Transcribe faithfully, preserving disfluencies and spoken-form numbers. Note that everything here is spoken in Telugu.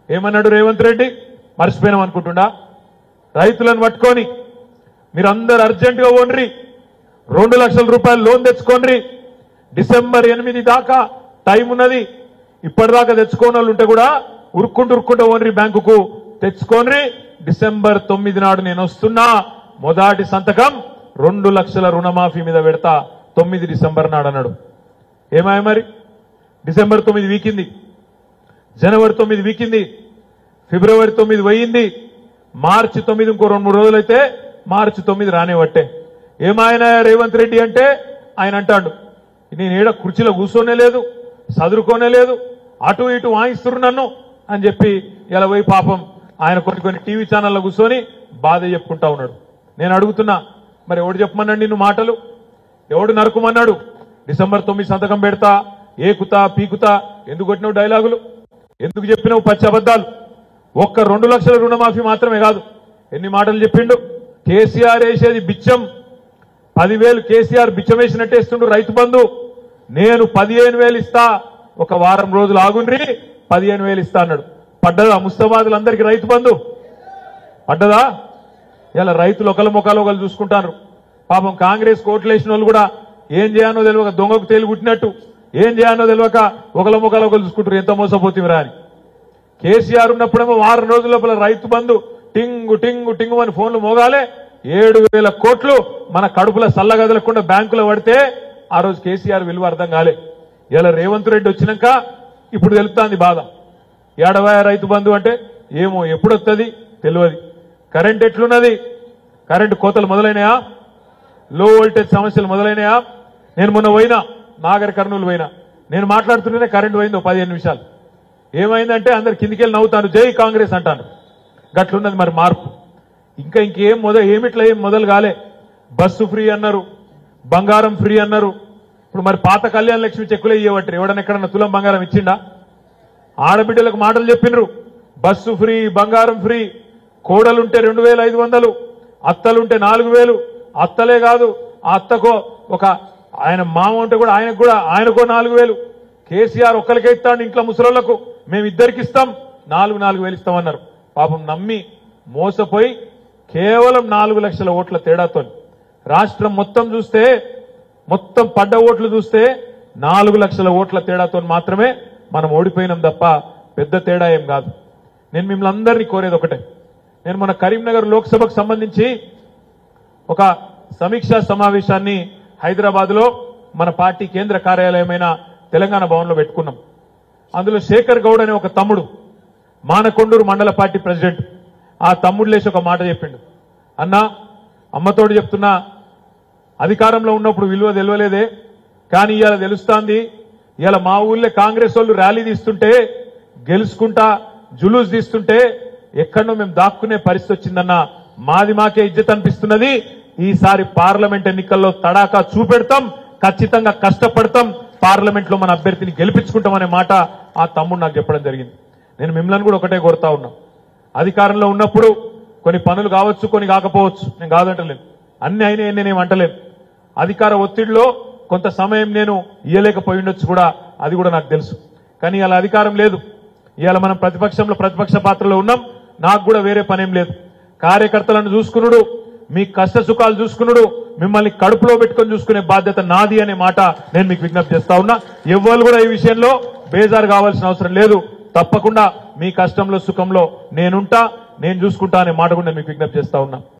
ఏమన్నాడు రేవంత్ రెడ్డి? మర్చిపోయినాం అనుకుంటుండా? రైతులను పట్టుకొని మీరందరూ అర్జెంటుగా ఓన్రి, రెండు లక్షల రూపాయలు లోన్ తెచ్చుకోండి, డిసెంబర్ ఎనిమిది దాకా టైం ఉన్నది, ఇప్పటిదాకా తెచ్చుకోని వాళ్ళు ఉంటే కూడా ఉరుక్కుంటూ ఉరుక్కుంటూ ఓన్రి బ్యాంకుకు తెచ్చుకోండి, డిసెంబర్ తొమ్మిది నాడు నేను వస్తున్నా, మొదటి సంతకం రెండు లక్షల రుణమాఫీ మీద పెడతా తొమ్మిది డిసెంబర్ నాడు అన్నాడు. ఏమాయ మరి? డిసెంబర్ తొమ్మిది వీకింది, జనవరి తొమ్మిది వీకింది, ఫిబ్రవరి తొమ్మిది పోయింది, మార్చి తొమ్మిది ఇంకో రెండు మూడు రోజులైతే మార్చి తొమ్మిది రానివట్టే. ఏమాయన రేవంత్ రెడ్డి అంటే ఆయన అంటాడు, నేను ఏడ కుర్చీలో కూర్చోనే లేదు, చదువుకోనే లేదు, అటు ఇటు వాయిస్తున్నారు నన్ను అని చెప్పి ఇలా పోయి పాపం ఆయన కొన్ని కొన్ని టీవీ ఛానల్లో కూర్చొని బాధ చెప్పుకుంటా ఉన్నాడు. నేను అడుగుతున్నా, మరి ఎవడు చెప్పమన్నాడు నిన్ను మాటలు? ఎవడు నరుకుమన్నాడు? డిసెంబర్ తొమ్మిది సంతకం పెడతా, ఏకుతా పీకుతా ఎందుకు కొట్టినావు డైలాగులు? ఎందుకు చెప్పినావు పచ్చి అబద్దాలు? ఒక్క రెండు లక్షల రుణమాఫీ మాత్రమే కాదు, ఎన్ని మాటలు చెప్పిండు. కేసీఆర్ వేసేది బిచ్చం, పదివేలు కేసీఆర్ బిచ్చం వేసినట్టేస్తుండు రైతు బంధు, నేను పదిహేను వేలు ఇస్తా, ఒక వారం రోజులు ఆగుండ్రి పదిహేను వేలు ఇస్తా అన్నాడు. పడ్డదా ముస్తాబాదులందరికీ రైతు బంధు? పడ్డదా? ఇలా రైతులు ఒకళ్ళ ముఖాలు ఒకళ్ళు చూసుకుంటారు. పాపం కాంగ్రెస్ కోట్లేసిన వాళ్ళు కూడా ఏం చేయాలో తెలియక దొంగకు తేలి పుట్టినట్టు ఏం చేయాలో తెలియక ఒకళ్ళ ముఖాలు ఒకళ్ళు చూసుకుంటారు, ఎంత మోసపోతివిరా అని. కేసీఆర్ ఉన్నప్పుడేమో వారం రోజుల లోపల రైతు బంధు టింగు టింగు టింగు అని ఫోన్లు మోగాలే, ఏడు వేల కోట్లు మన కడుపుల సల్లగదలకుండా బ్యాంకులో పడితే ఆ రోజు కేసీఆర్ విలువ అర్థం కాలే. ఇలా రేవంత్ రెడ్డి వచ్చినాక ఇప్పుడు తెలుపుతాంది బాధ. ఏడవయ రైతు బంధు అంటే ఏమో ఎప్పుడు వస్తుంది తెలియదు. కరెంట్ ఎట్లున్నది? కరెంటు కోతలు మొదలైనయా? లో వోల్టేజ్ సమస్యలు మొదలైనయా? నేను మొన్న పోయినా, నాగర్ కర్నూలు పోయినా, నేను మాట్లాడుతుంటేనే కరెంటు పోయింది పదిహేను నిమిషాలు. ఏమైందంటే అందరు కిందికెళ్ళి నవ్వుతాను, జై కాంగ్రెస్ అంటాను. గట్లున్నది మరి మార్పు. ఇంకా ఇంకేం మొదలు ఏమిట్లా ఏం మొదలు కాలే. బస్సు ఫ్రీ అన్నారు, బంగారం ఫ్రీ అన్నారు. ఇప్పుడు మరి పాత కళ్యాణ లక్ష్మి చెక్కులే ఇవ్వబట్టి ఎవడన్నా ఎక్కడన్నా తులం బంగారం ఇచ్చిండా? ఆడబిడ్డలకు మాటలు చెప్పినరు, బస్సు ఫ్రీ, బంగారం ఫ్రీ, కోడలుంటే రెండు వేల ఐదు వందలు, అత్తలుంటే నాలుగు వేలు. అత్తలే కాదు, ఆ అత్తకో ఒక ఆయన మామ ఉంటే కూడా ఆయనకు కూడా ఆయనకో నాలుగు వేలు. కేసీఆర్ ఒక్కరికే ఇస్తాడు ఇంట్లో ముసలోళ్లకు, మేము ఇద్దరికి ఇస్తాం, నాలుగు నాలుగు వేలు ఇస్తామన్నారు. పాపం నమ్మి మోసపోయి కేవలం నాలుగు లక్షల ఓట్ల తేడాతో రాష్ట్రం మొత్తం చూస్తే, మొత్తం పడ్డ ఓట్లు చూస్తే నాలుగు లక్షల ఓట్ల తేడాతో మాత్రమే మనం ఓడిపోయినాం తప్ప పెద్ద తేడా ఏం కాదు. నేను మిమ్మల్ని అందరినీ కోరేది ఒకటే, నేను మన కరీంనగర్ లోక్సభకు సంబంధించి ఒక సమీక్షా సమావేశాన్ని హైదరాబాద్ లో మన పార్టీ కేంద్ర కార్యాలయమైన తెలంగాణ భవన్ లో పెట్టుకున్నాం. అందులో శేఖర్ గౌడ్ అనే ఒక తమ్ముడు, మానకొండూరు మండల పార్టీ ప్రెసిడెంట్, ఆ తమ్ముడు లేచి ఒక మాట చెప్పిండు. అన్నా, అమ్మతోడు చెప్తున్నా, అధికారంలో ఉన్నప్పుడు విలువ తెలియలేదే, కానీ ఇవాళ తెలుస్తాంది. ఇవాళ మా ఊళ్ళో కాంగ్రెస్ వాళ్ళు ర్యాలీ తీస్తుంటే, గెలుచుకుంటా జులూస్ తీస్తుంటే ఎక్కడో మేము దాక్కునే పరిస్థితి వచ్చిందన్నా. మాది మాకే ఇజ్జత్ అనిపిస్తున్నది. ఈసారి పార్లమెంట్ ఎన్నికల్లో తడాకా చూపెడతాం, ఖచ్చితంగా కష్టపడతాం, పార్లమెంట్ లో మన అభ్యర్థిని గెలిపించుకుంటామనే మాట ఆ తమ్ముడు నాకు చెప్పడం జరిగింది. నేను మిమ్మల్ని కూడా ఒకటే కోరుతా ఉన్నా, అధికారంలో ఉన్నప్పుడు కొన్ని పనులు కావచ్చు, కొన్ని కాకపోవచ్చు, నేను కాదంటలేను, అన్ని అయినా నేనేం అంటలేను. అధికార ఒత్తిడిలో కొంత సమయం నేను ఇయ్యలేకపోయి ఉండొచ్చు కూడా, అది కూడా నాకు తెలుసు. కానీ ఇవాళ అధికారం లేదు, ఇవాళ మనం ప్రతిపక్షంలో ప్రతిపక్ష పాత్రలో ఉన్నాం. నాకు కూడా వేరే పనేం లేదు, కార్యకర్తలను చూసుకునుడు, మీ కష్ట సుఖాలు చూసుకునుడు, మిమ్మల్ని కడుపులో పెట్టుకొని చూసుకునే బాధ్యత నాది అనే మాట నేను మీకు విజ్ఞప్తి చేస్తా ఉన్నా. ఎవ్వరు కూడా ఈ విషయంలో బేజారు కావాల్సిన అవసరం లేదు. తప్పకుండా మీ కష్టంలో సుఖంలో నేనుంటా, నేను చూసుకుంటా అనే మాట కూడా నేను మీకు విజ్ఞప్తి చేస్తా ఉన్నా.